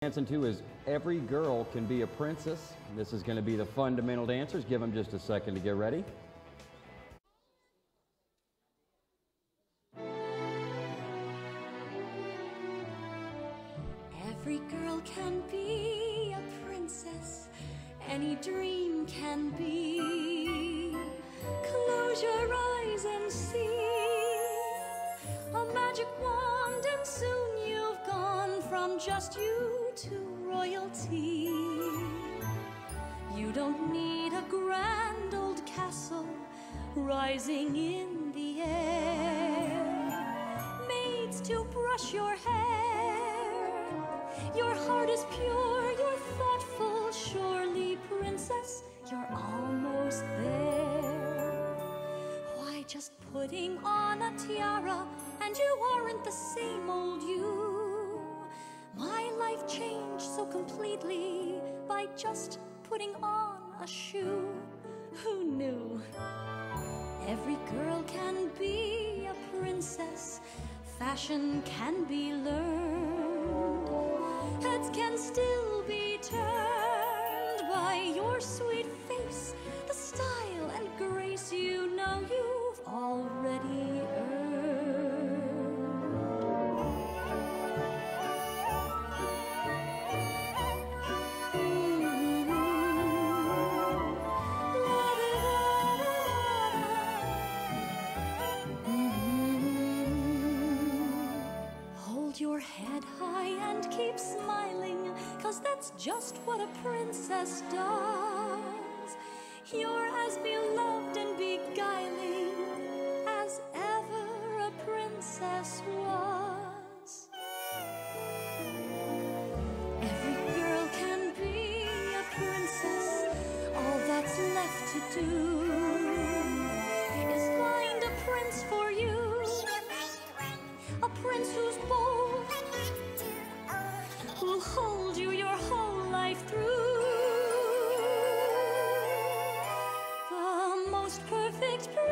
Dancing to is Every Girl Can Be a Princess. This is going to be the fundamental dancers. Give them just a second to get ready. Every girl can be a princess, any dream can be. Close your eyes and see a magic wand, and soon you've gone from just you to royalty. You don't need a grand old castle rising in the air, maids to brush your hair. Your heart is pure, you're thoughtful, surely, princess, you're almost there. Why, just putting on a tiara and you aren't the same old you. My life changed so completely by just putting on a shoe. Who knew? Every girl can be a princess, fashion can be learned, heads can still be turned by your sweet face, the style and grace you know you've already earned. Hold your head high and keep smiling, 'cause that's just what a princess does. You're as beloved and beguiling as ever a princess was. Every girl can be a princess. All that's left to do is find a prince for you, a prince who's bold, who'll hold you your whole life through. The most perfect